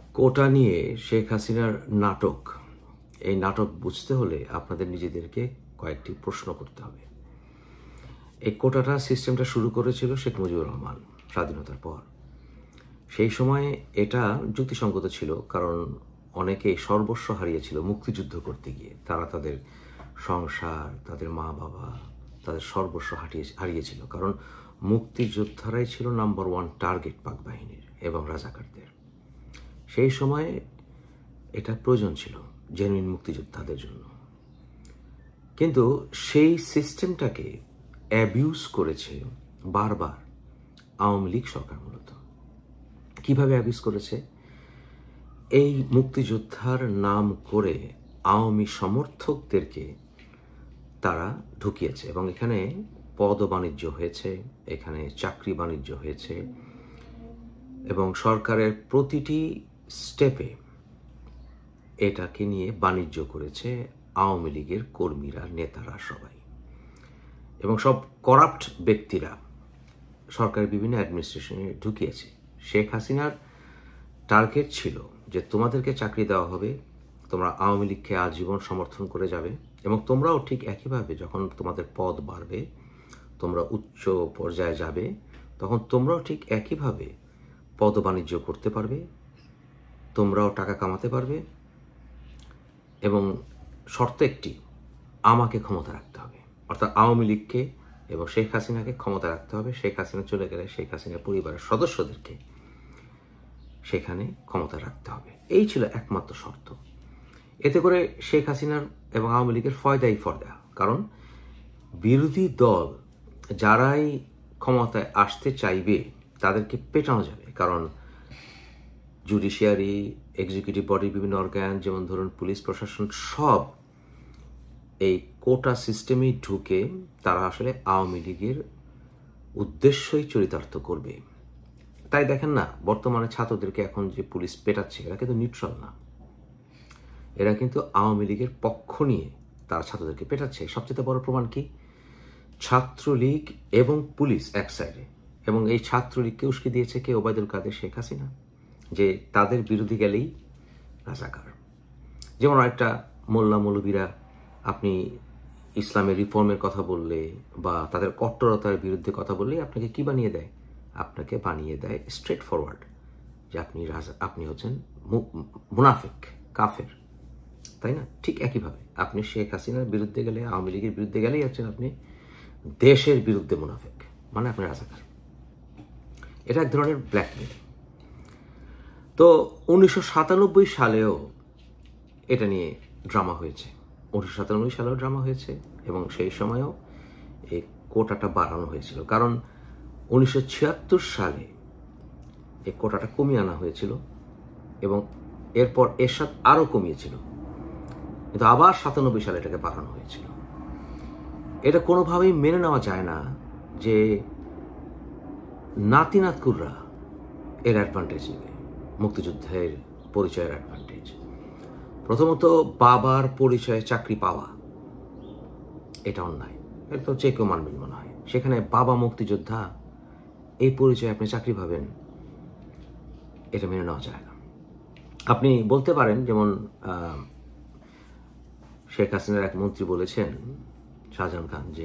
কোটা নিয়ে শেখ হাসিনার নাটক, এই নাটক বুঝতে হলে আপনাদের নিজেদেরকে কয়েকটি প্রশ্ন করতে হবে। এই কোটাটা সিস্টেমটা শুরু করেছিল শেখ মুজিবুর রহমান স্বাধীনতার পর। সেই সময় এটা যুক্তিসঙ্গত ছিল, কারণ অনেকেই সর্বস্ব হারিয়েছিল মুক্তিযুদ্ধ করতে গিয়ে। তারা তাদের সংসার, তাদের মা বাবা, তাদের সর্বস্ব হারিয়েছিল, কারণ মুক্তিযোদ্ধারাই ছিল নাম্বার 1 টার্গেট পাক বাহিনীর এবং রাজাকারদের। সেই সময়ে এটা প্রয়োজন ছিল জেনুইন মুক্তিযোদ্ধাদের জন্য। কিন্তু সেই সিস্টেমটাকে অ্যাবিউজ করেছে বারবার আওয়ামী লীগ সরকার। মূলত কিভাবে অ্যাবিউজ করেছে? এই মুক্তিযোদ্ধার নাম করে আওয়ামী সমর্থকদেরকে তারা ঢুকিয়েছে, এবং এখানে পদ বাণিজ্য হয়েছে, এখানে চাকরি বাণিজ্য হয়েছে, এবং সরকারের প্রতিটি স্টেপে এটাকে নিয়ে বাণিজ্য করেছে আওয়ামী লীগের কর্মীরা, নেতারা সবাই, এবং সব করাপ্ট ব্যক্তিরা সরকারের বিভিন্ন অ্যাডমিনিস্ট্রেশনে ঢুকিয়েছে। শেখ হাসিনার টার্গেট ছিল যে তোমাদেরকে চাকরি দেওয়া হবে, তোমরা আওয়ামী লীগকে আজীবন সমর্থন করে যাবে, এবং তোমরাও ঠিক একইভাবে যখন তোমাদের পদ বাড়বে, তোমরা উচ্চ পর্যায়ে যাবে, তখন তোমরাও ঠিক একইভাবে পদ বাণিজ্য করতে পারবে, তোমরাও টাকা কামাতে পারবে, এবং শর্ত একটি, আমাকে ক্ষমতা রাখতে হবে। অর্থাৎ আওয়ামী লীগকে এবং শেখ হাসিনাকে ক্ষমতা রাখতে হবে। শেখ হাসিনা চলে গেলে শেখ হাসিনার পরিবারের সদস্যদেরকে সেখানে ক্ষমতা রাখতে হবে। এই ছিল একমাত্র শর্ত। এতে করে শেখ হাসিনার এবং আওয়ামী লীগের ফয়দাই ফয়দা, কারণ বিরোধী দল যারাই ক্ষমতায় আসতে চাইবে তাদেরকে পেটানো যাবে, কারণ জুডিশিয়ারি, এক্সিকিউটিভ বডির বিভিন্ন অর্গান, যেমন ধরুন পুলিশ প্রশাসন, সব এই কোটা সিস্টেমেই ঢুকে তারা আসলে আওয়ামী লীগের উদ্দেশ্যই চরিতার্থ করবে। তাই দেখেন না, বর্তমানে ছাত্রদেরকে এখন যে পুলিশ পেটাচ্ছে, এরা কিন্তু নিউট্রাল না, এরা কিন্তু আওয়ামী লীগের পক্ষ নিয়ে তারা ছাত্রদেরকে পেটাচ্ছে। সবচেয়ে বড় প্রমাণ কি? ছাত্রলীগ এবং পুলিশ এক সাইডে, এবং এই ছাত্রলীগকে উস্কে দিয়েছে কে? ওবায়দুল কাদের, শেখ হাসিনা, যে তাদের বিরোধী গেলেই রাজাকার। যেমন একটা মোল্লা মৌলবীরা আপনি ইসলামের রিফর্মের কথা বললে বা তাদের কট্টরতার বিরুদ্ধে কথা বললে আপনাকে কি বানিয়ে দেয়? আপনাকে বানিয়ে দেয় স্ট্রেট ফরওয়ার্ড, যে আপনি হচ্ছেন মুনাফিক, কাফের, তাই না? ঠিক একইভাবে আপনি শেখ হাসিনার বিরুদ্ধে গেলে, আওয়ামী লীগের বিরুদ্ধে গেলেই হচ্ছেন আপনি দেশের বিরুদ্ধে মুনাফিক, মানে আপনি রাজাকার। এটা এক ধরনের ব্ল্যাকমেল। তো 1997 সালেও এটা নিয়ে ড্রামা হয়েছে, 1997 সালেও ড্রামা হয়েছে, এবং সেই সময়ও এই কোটাটা বাড়ানো হয়েছিল, কারণ 1976 সালে এই কোটাটা কমিয়ে আনা হয়েছিল, এবং এরপর এরশাদ আরও কমিয়েছিল, কিন্তু আবার 97 সালে এটাকে বাড়ানো হয়েছিল। এটা কোনোভাবেই মেনে নেওয়া যায় না যে নাতিনাতকুররা এর অ্যাডভান্টেজ নেবে, মুক্তিযুদ্ধের পরিচয়ের অ্যাডভান্টেজ। প্রথমত, বাবার পরিচয়ে চাকরি পাওয়া এটা অন্যায়, এটা তো যে কেউ মানবেন মনে হয়। সেখানে বাবা মুক্তিযোদ্ধা, এই পরিচয়ে আপনি চাকরি পাবেন, এটা মেনে নেওয়া যায় না। আপনি বলতে পারেন, যেমন শেখ হাসিনার এক মন্ত্রী বলেছেন, শাহজাহান খান, যে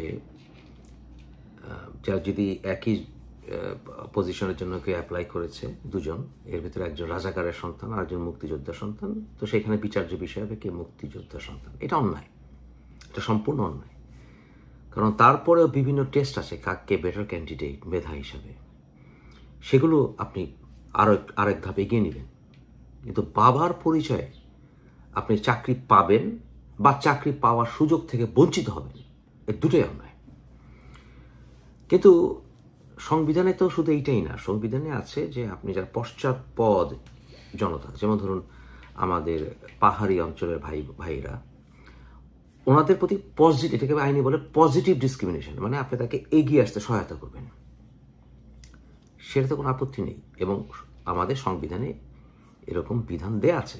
যা যদি একই পজিশনের জন্য কেউ অ্যাপ্লাই করেছে, দুজন, এর ভিতরে একজন রাজাকারের সন্তান আর একজন মুক্তিযোদ্ধার সন্তান, তো সেখানে বিচার্য বিষয় হবে কে মুক্তিযোদ্ধার সন্তান। এটা অন্যায়, এটা সম্পূর্ণ অন্যায়, কারণ তারপরেও বিভিন্ন টেস্ট আছে কাকে বেটার ক্যান্ডিডেট মেধা হিসাবে, সেগুলো আপনি আরেক ধাপ এগিয়ে নেবেন। কিন্তু বাবার পরিচয়ে আপনি চাকরি পাবেন বা চাকরি পাওয়ার সুযোগ থেকে বঞ্চিত হবেন, এর দুটোই অন্যায়। কিন্তু সংবিধানে তো শুধু এইটাই না, সংবিধানে আছে যে আপনি যারা পশ্চাৎপদ জনতা, যেমন ধরুন আমাদের পাহাড়ি অঞ্চলের ভাইরা, ওনাদের প্রতি পজিটিভ, এটাকে আইনি বলে পজিটিভ ডিসক্রিমিনেশন, মানে আপনি তাকে এগিয়ে আসতে সহায়তা করবেন, সেটাতে কোনো আপত্তি নেই, এবং আমাদের সংবিধানে এরকম বিধান দেয়া আছে।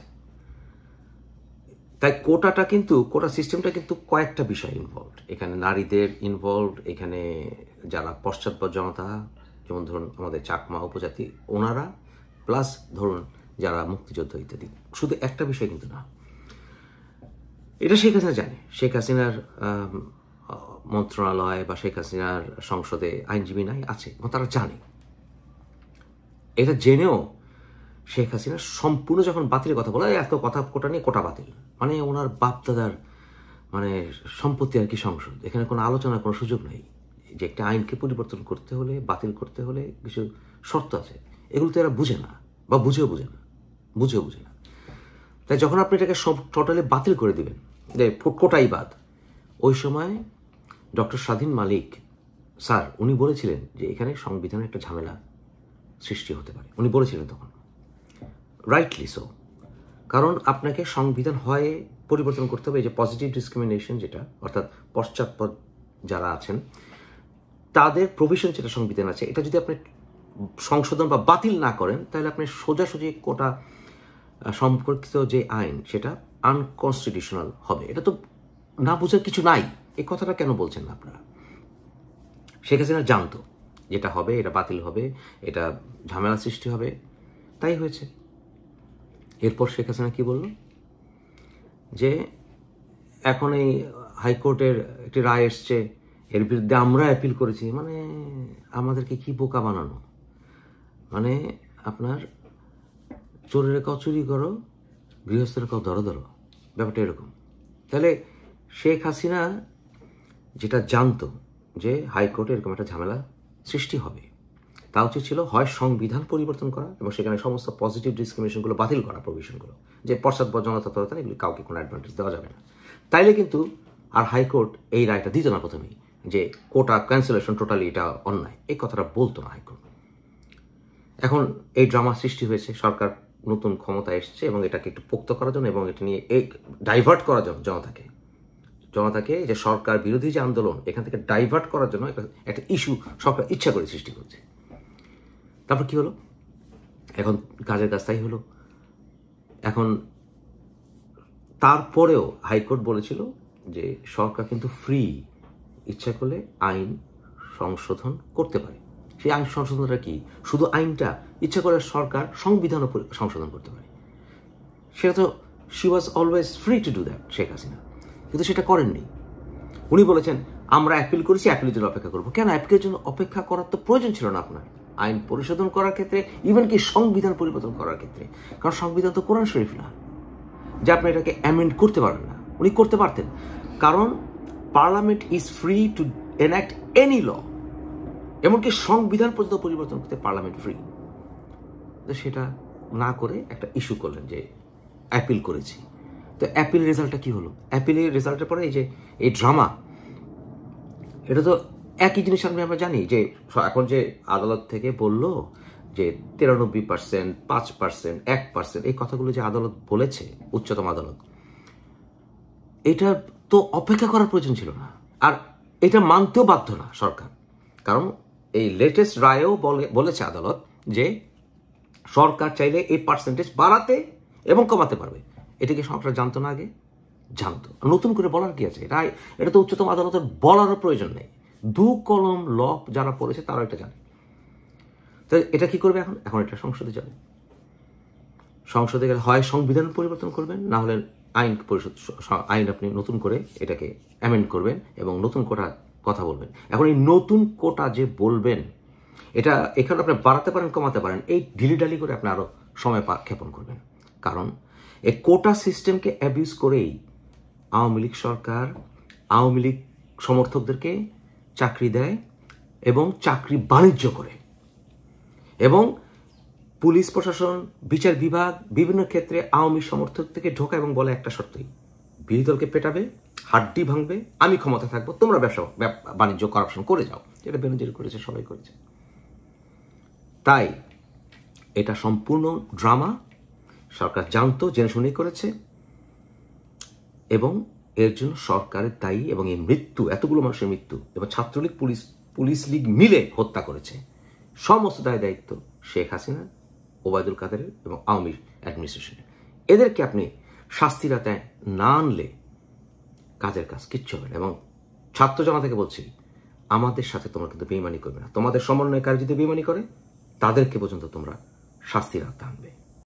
তাই কোটা সিস্টেমটা কিন্তু কয়েকটা বিষয় ইনভলভড। এখানে নারীদের ইনভলভড, এখানে যারা পশ্চাৎপদ জনতা, যেমন ধরুন আমাদের চাকমা উপজাতি, ওনারা, প্লাস ধরুন যারা মুক্তিযোদ্ধা ইত্যাদি। শুধু একটা বিষয় কিন্তু না, এটা শেখ হাসিনা জানে। শেখ হাসিনার মন্ত্রণালয় বা শেখ হাসিনার সংসদে আইনজীবী নাই আছে, এবং তারা জানে। এটা জেনেও শেখ হাসিনা সম্পূর্ণ যখন বাতিলের কথা বলে, এত কথা কোটা নিয়ে কোটা বাতিল, মানে ওনার বাপদাদার মানে সম্পত্তি আর কি সংসদ, এখানে কোনো আলোচনার কোনো সুযোগ নেই। যে একটা আইনকে পরিবর্তন করতে হলে, বাতিল করতে হলে কিছু শর্ত আছে, এগুলো তো এরা বুঝে না, বা বুঝেও বুঝে না। তাই যখন আপনি এটাকে সব টোটালি বাতিল করে দিবেন, যে কোটাই বাদ, ওই সময় ডক্টর স্বাধীন মালিক স্যার উনি বলেছিলেন যে এখানে সংবিধানের একটা ঝামেলা সৃষ্টি হতে পারে, উনি বলেছিলেন তখন, রাইটলি সো। কারণ আপনাকে সংবিধান হয় পরিবর্তন করতে হবে, এই যে পজিটিভ ডিসক্রিমিনেশন যেটা, অর্থাৎ পশ্চাৎপদ যারা আছেন তাদের প্রভিশন যেটা সংবিধান আছে, এটা যদি আপনি সংশোধন বা বাতিল না করেন, তাহলে আপনি সোজাসুজি কোটা সম্পর্কিত যে আইন সেটা আনকনস্টিটিউশনাল হবে। এটা তো না বোঝার কিছু নাই। এই কথাটা কেন বলছেন না আপনারা? শেখ হাসিনা জানতো যেটা হবে, এটা বাতিল হবে, এটা ঝামেলা সৃষ্টি হবে, তাই হয়েছে। এরপর শেখ হাসিনা কি বলল, যে এখন এই হাইকোর্টের একটি রায় এসছে, এর বিরুদ্ধে আমরা অ্যাপিল করেছি। মানে আমাদেরকে কি বোকা বানানো, মানে আপনার চোরের কাউ চুরি করো, গৃহস্থের কাউ ধরো, ব্যাপারটা এরকম। তাহলে শেখ হাসিনা যেটা জানতো যে হাইকোর্টে এরকম একটা ঝামেলা সৃষ্টি হবে, তা উচিত ছিল হয় সংবিধান পরিবর্তন করা এবং সেখানে সমস্ত পজিটিভ ডিসক্রিমিনেশনগুলো বাতিল করা, প্রভিশনগুলো, যে পশ্চাৎপদ জনতৎপরতা, এগুলি কাউকে কোনো অ্যাডভান্টেজ দেওয়া যাবে না। তাইলে কিন্তু আর হাইকোর্ট এই রায়টা দিত না প্রথমেই, যে কোটা ক্যান্সেলেশন টোটালি এটা অন্যায়, এই কথাটা বলতো না হাইকোর্ট। এখন এই ড্রামা সৃষ্টি হয়েছে, সরকার নতুন ক্ষমতা এসছে এবং এটাকে একটু পোক্ত করার জন্য এবং এটা নিয়ে ডাইভার্ট করার জন্য জনতাকে যে সরকার বিরোধী যে আন্দোলন, এখান থেকে ডাইভার্ট করার জন্য একটা ইস্যু সরকার ইচ্ছা করে সৃষ্টি করছে। তারপর কি হলো, এখন কাজের কাজ তাই হলো। এখন তারপরেও হাইকোর্ট বলেছিল যে সরকার কিন্তু ফ্রি, ইচ্ছা করলে আইন সংশোধন করতে পারে। সেই আইন সংশোধনটা কি, শুধু আইনটা, ইচ্ছা করে সরকার সংবিধানও সংশোধন করতে পারে। সেটা তো she was always free to do that, Sheikh Hasina, কিন্তু সেটা করেননি। উনি বলেছেন আমরা অ্যাপিল করেছি, অ্যাপিলের জন্য অপেক্ষা করবো। কেন অ্যাপিলের জন্য অপেক্ষা করার তো প্রয়োজন ছিল না আপনার, আইন পরিশোধন করার ক্ষেত্রে, ইভেন কি সংবিধান পরিবর্তন করার ক্ষেত্রে। কারণ সংবিধান তো কোরআন শরীফ না যে আপনি এটাকে অ্যামেন্ড করতে পারবেন না। উনি করতে পারতেন, কারণ parliament is free to enact any law, এমনকি সংবিধান পর্যন্ত পরিবর্তন করতে পার্লামেন্ট ফ্রি। তো সেটা না করে একটা ইস্যু করলেন যে অ্যাপিল করেছি। তো অ্যাপিল রেজাল্টটা কি হলো, অ্যাপিলের রেজাল্টের পরে এই যে এই ড্রামা, এটা তো একই জিনিস আমরা জানি যে এখন যে আদালত থেকে বলল যে 93%, 5%, 1%, এই কথাগুলো যে আদালত বলেছে, উচ্চতম আদালত, এটা তো অপেক্ষা করার প্রয়োজন ছিল না। আর এটা মানতেও বাধ্য না সরকার, কারণ এই লেটেস্ট রায়েও বলেছে আদালত যে সরকার চাইলে এই পার্সেন্টেজ বাড়াতে এবং কমাতে পারবে। এটা কি সরকার জানতো না আগে? জানতো। নতুন করে বলার কি আছে? এটা তো উচ্চতম আদালতের বলারও প্রয়োজন নেই। দু কলম ল যারা পড়েছে তারা এটা জানে। তো এটা কি করবে এখন এটা সংসদে যাবে। সংসদে গেলে হয় সংবিধান পরিবর্তন করবেন, না হলে আইন আপনি নতুন করে এটাকে অ্যামেন্ড করবেন এবং নতুন কোটা কথা বলবেন। এখন এই নতুন কোটা যে বলবেন, এটা এখানে আপনি বাড়াতে পারেন, কমাতে পারেন, এই ঢিলিঢালি করে আপনি আরো সময় ক্ষেপণ করবেন। কারণ এই কোটা সিস্টেমকে অ্যাবিউজ করেই আওয়ামী লীগ সরকার আওয়ামী লীগ সমর্থকদেরকে চাকরি দেয় এবং চাকরি বাণিজ্য করে, এবং পুলিশ প্রশাসন, বিচার বিভাগ বিভিন্ন ক্ষেত্রে আওয়ামী সমর্থক থেকে ঢোকা এবং বলে একটা শর্তই, বিরোধী দলকে পেটাবে, হাড্ডি ভাঙবে, আমি ক্ষমতা থাকবো, তোমরা ব্যবসা বাণিজ্য করাপশন করে যাও। যেটা বেনজির করেছে, সবাই করেছে। তাই এটা সম্পূর্ণ ড্রামা, সরকার জানতো, জেনে শুনেই করেছে, এবং এর জন্য সরকারের দায়ী। এবং এই মৃত্যু, এতগুলো মানুষের মৃত্যু, এবং ছাত্রলীগ পুলিশ লীগ মিলে হত্যা করেছে, সমস্ত দায়িত্ব শেখ হাসিনা, ওবায়দুল কাদেরের এবং আওয়ামী অ্যাডমিনিস্ট্রেশনের। এদেরকে আপনি শাস্তির আওতায় না আনলে কাজের কাজ কিচ্ছু হবে না। এবং ছাত্র জনতাকে বলছি, আমাদের সাথে তোমরা কিন্তু বেইমানি করবে না। তোমাদের সমন্বয়কারী যদি বেইমানি করে, তাদেরকে পর্যন্ত তোমরা শাস্তির আওতায় আনবে।